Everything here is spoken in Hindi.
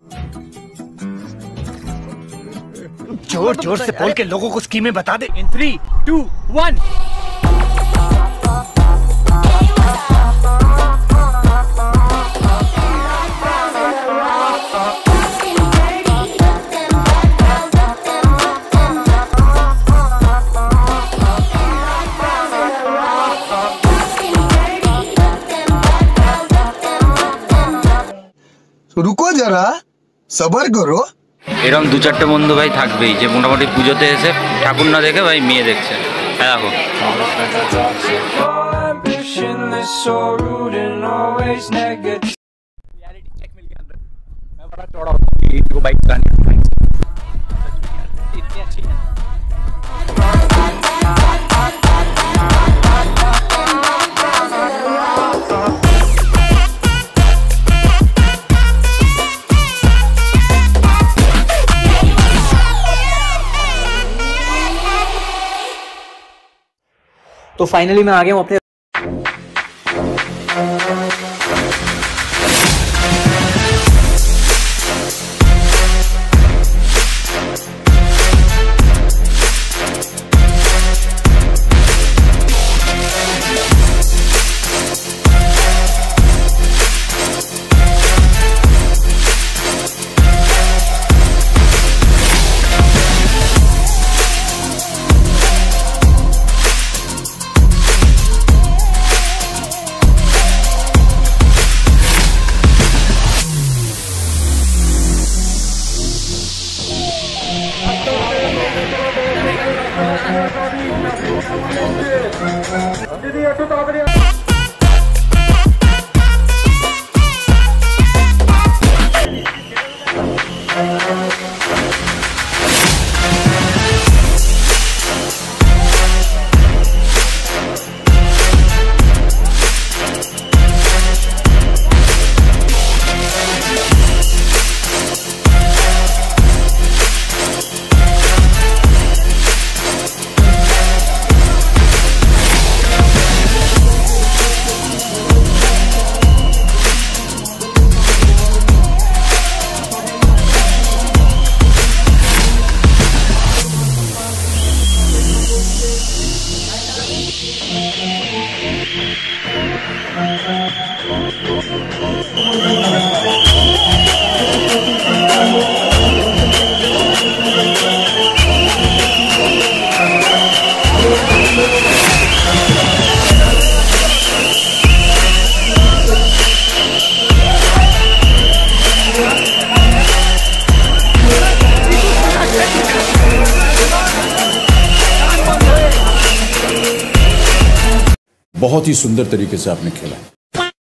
जोर जोर से बोल के लोगों को स्कीमें बता दे। इन 3, 2, 1। रुको जरा सबर करो। এরকম দু চারটে বন্ধু ভাই থাকবেই যে মোটামুটি পুজোতে এসে ঠাকুর না দেখে ভাই মেয়ে দেখছে। দেখো तो फाइनली मैं आ गया हूँ अपने बहुत ही सुंदर तरीके से आपने खेला।